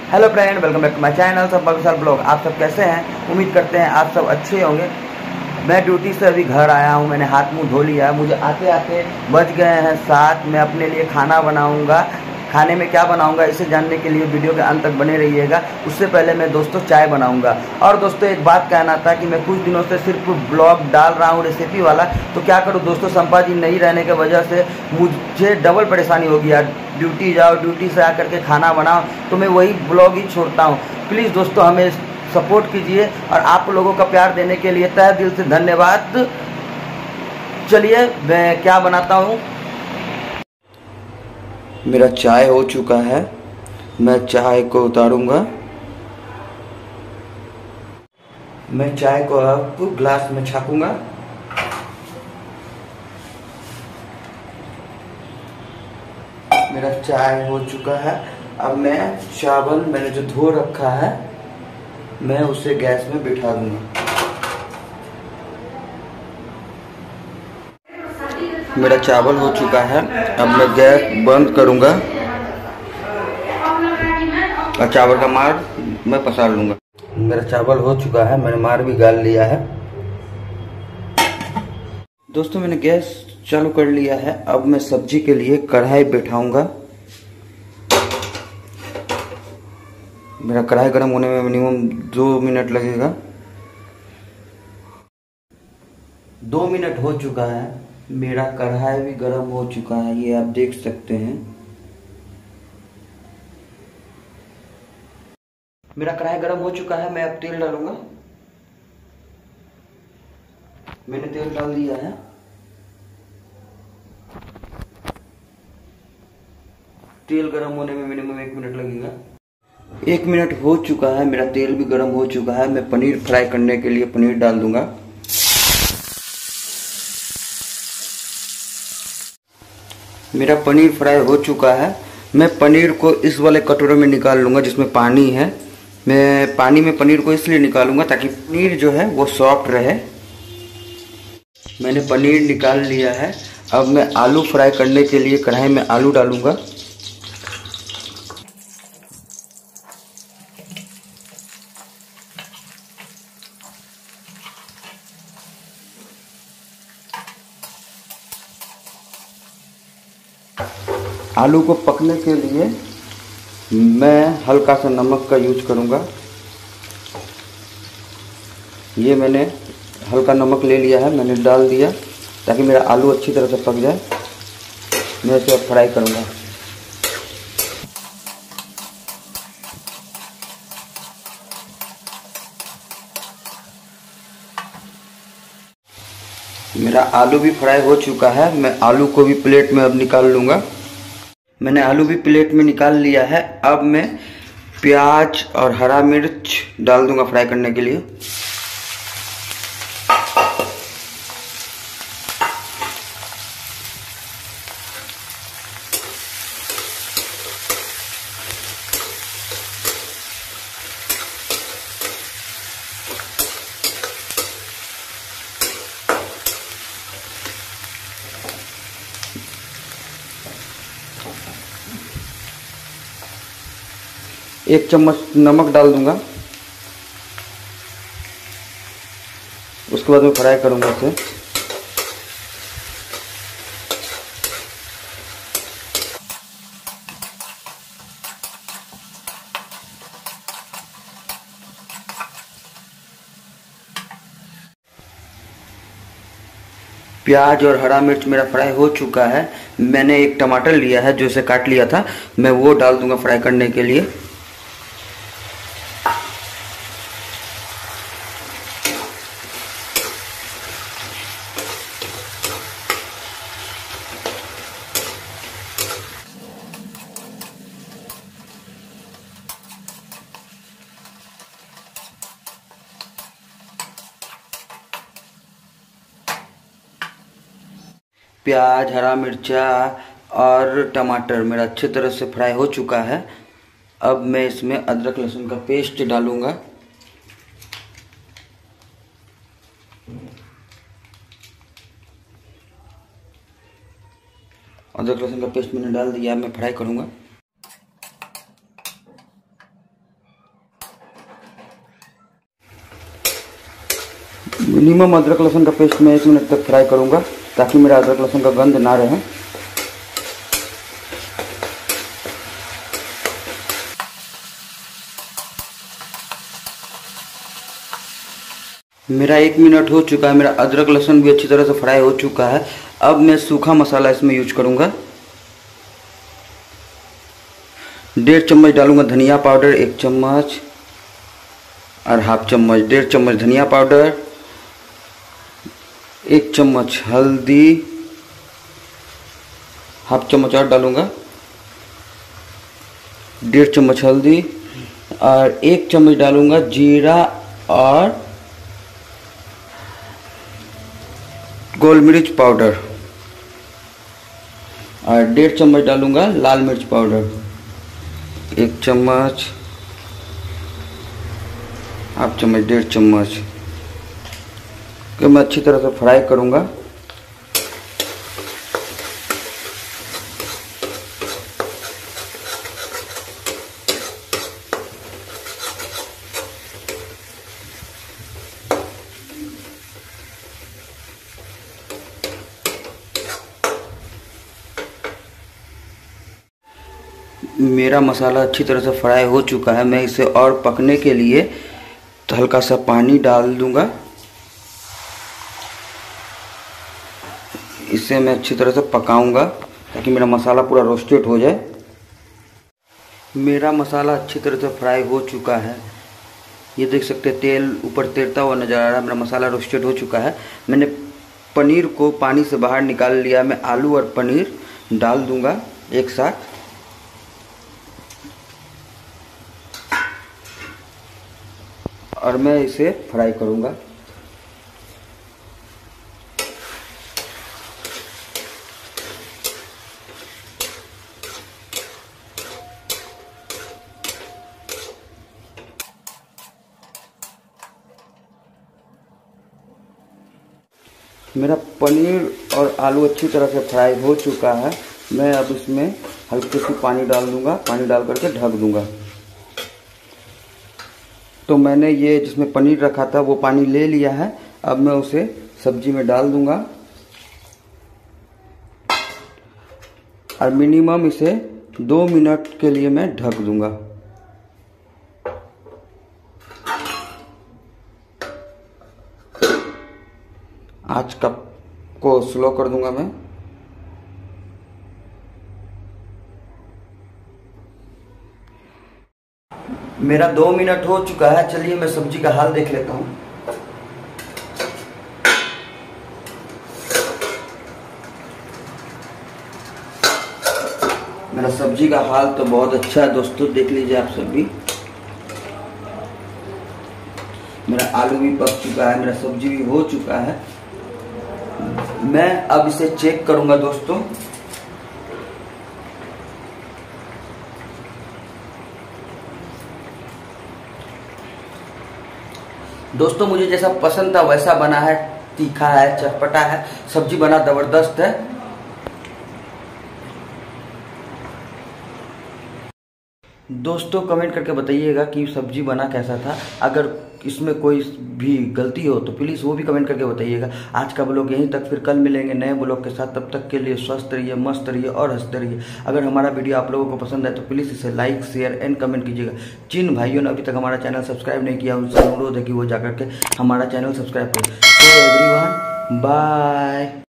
Hello friend, welcome back to my channel सब Vishal blog. आप सब कैसे हैं? उम्मीद करते हैं आप सब अच्छे होंगे। मैं ड्यूटी से अभी घर आया हूं। मैंने हाथ मुंह धो लिया है। मुझे आते आते बज गए हैं 7। मैं अपने लिए खाना बनाऊंगा। खाने में क्या बनाऊंगा इसे जानने के लिए वीडियो के अंत तक बने रहिएगा। उससे पहले मैं दोस्तों चाय बनाऊंगा। और दोस्तों एक बात कहना था कि मैं कुछ दिनों से सिर्फ ब्लॉग डाल रहा हूँ रेसिपी वाला। तो क्या करूँ दोस्तों, संपा जी नहीं रहने की वजह से मुझे डबल परेशानी हो गया। ड्यूटी जाओ, ड्यूटी से आकर के खाना बनाओ, तो मैं वही ब्लॉग ही छोड़ता हूँ। प्लीज़ दोस्तों हमें सपोर्ट कीजिए और आप लोगों का प्यार देने के लिए तहे दिल से धन्यवाद। चलिए मैं क्या बनाता हूँ। मेरा चाय हो चुका है। मैं चाय को उतारूंगा। मैं चाय को अब ग्लास में छापूंगा। मेरा चाय हो चुका है। अब मैं चावल मैंने जो धो रखा है मैं उसे गैस में बिठा दूंगा। मेरा चावल हो चुका है। अब मैं गैस बंद करूंगा और चावल का मार मैं पसार लूंगा। मेरा चावल हो चुका है। मैंने मार भी गाल लिया है। दोस्तों मैंने गैस चालू कर लिया है। अब मैं सब्जी के लिए कढ़ाई बैठाऊंगा। मेरा कढ़ाई गर्म होने में मिनिमम 2 मिनट लगेगा। 2 मिनट हो चुका है। मेरा कढ़ाई भी गर्म हो चुका है, ये आप देख सकते हैं। मेरा कढ़ाई गर्म हो चुका है। मैं अब तेल डालूंगा। मैंने तेल डाल दिया है। तेल गर्म होने में मिनिमम 1 मिनट लगेगा। 1 मिनट हो चुका है। मेरा तेल भी गर्म हो चुका है। मैं पनीर फ्राई करने के लिए पनीर डाल दूंगा। मेरा पनीर फ्राई हो चुका है। मैं पनीर को इस वाले कटोरे में निकाल लूंगा जिसमें पानी है। मैं पानी में पनीर को इसलिए निकालूंगा ताकि पनीर जो है वो सॉफ्ट रहे। मैंने पनीर निकाल लिया है। अब मैं आलू फ्राई करने के लिए कढ़ाई में आलू डालूंगा। आलू को पकने के लिए मैं हल्का सा नमक का यूज करूंगा। ये मैंने हल्का नमक ले लिया है, मैंने डाल दिया ताकि मेरा आलू अच्छी तरह से पक जाए। मैं इसे अब फ्राई करूंगा। मेरा आलू भी फ्राई हो चुका है। मैं आलू को भी प्लेट में अब निकाल लूंगा। मैंने आलू भी प्लेट में निकाल लिया है। अब मैं प्याज और हरा मिर्च डाल दूंगा फ्राई करने के लिए। एक चम्मच नमक डाल दूंगा। उसके बाद मैं फ्राई करूंगा इसे। प्याज और हरा मिर्च मेरा फ्राई हो चुका है। मैंने एक टमाटर लिया है जो इसे काट लिया था, मैं वो डाल दूंगा फ्राई करने के लिए। प्याज, हरा मिर्चा और टमाटर मेरा अच्छी तरह से फ्राई हो चुका है। अब मैं इसमें अदरक लहसुन का पेस्ट डालूंगा। अदरक लहसुन का पेस्ट मैंने डाल दिया। मैं फ्राई करूंगा। मिनिमम अदरक लहसुन का पेस्ट मैं 1 मिनट तक फ्राई करूँगा ताकि मेरा अदरक लहसुन का गंध ना रहे। मेरा 1 मिनट हो चुका है, मेरा अदरक लहसुन भी अच्छी तरह से फ्राई हो चुका है। अब मैं सूखा मसाला इसमें यूज करूँगा। 1.5 चम्मच डालूंगा धनिया पाउडर, 1 चम्मच और हाफ चम्मच, 1.5 चम्मच धनिया पाउडर, 1 चम्मच हल्दी, हाफ चम्मच और डालूंगा, 1.5 चम्मच हल्दी और 1 चम्मच डालूंगा जीरा और गोल मिर्च पाउडर और 1.5 चम्मच डालूंगा लाल मिर्च पाउडर, 1 चम्मच, हाफ चम्मच, 1.5 चम्मच को मैं अच्छी तरह से फ्राई करूंगा। मेरा मसाला अच्छी तरह से फ्राई हो चुका है। मैं इसे और पकने के लिए तो हल्का सा पानी डाल दूंगा। इसे मैं अच्छी तरह से पकाऊंगा ताकि मेरा मसाला पूरा रोस्टेड हो जाए। मेरा मसाला अच्छी तरह से फ्राई हो चुका है। ये देख सकते हैं तेल ऊपर तैरता हुआ नज़र आ रहा है। मेरा मसाला रोस्टेड हो चुका है। मैंने पनीर को पानी से बाहर निकाल लिया। मैं आलू और पनीर डाल दूंगा एक साथ। और मैं इसे फ्राई करूंगा। मेरा पनीर और आलू अच्छी तरह से फ्राई हो चुका है। मैं अब इसमें हल्की सी पानी डाल दूंगा। पानी डाल करके ढक दूंगा। तो मैंने ये जिसमें पनीर रखा था वो पानी ले लिया है। अब मैं उसे सब्जी में डाल दूंगा और मिनिमम इसे 2 मिनट के लिए मैं ढक दूंगा। आंच को स्लो कर दूंगा मैं। मेरा 2 मिनट हो चुका है। चलिए मैं सब्जी का हाल देख लेता हूँ। मेरा सब्जी का हाल तो बहुत अच्छा है दोस्तों, देख लीजिए आप सब भी। मेरा आलू भी पक चुका है, मेरा सब्जी भी हो चुका है। मैं अब इसे चेक करूंगा दोस्तों। दोस्तों मुझे जैसा पसंद था वैसा बना है। तीखा है, चटपटा है, सब्जी बना जबरदस्त है। दोस्तों कमेंट करके बताइएगा कि सब्जी बना कैसा था। अगर इसमें कोई भी गलती हो तो प्लीज़ वो भी कमेंट करके बताइएगा। आज का ब्लॉग यहीं तक, फिर कल मिलेंगे नए ब्लॉग के साथ। तब तक के लिए स्वस्थ रहिए, मस्त रहिए और हंसते रहिए। अगर हमारा वीडियो आप लोगों को पसंद है तो प्लीज़ इसे लाइक, शेयर एंड कमेंट कीजिएगा। जिन भाइयों ने अभी तक हमारा चैनल सब्सक्राइब नहीं किया उनसे अनुरोध है कि वो जाकर के हमारा चैनल सब्सक्राइब करें। तो एवरीवन बाय।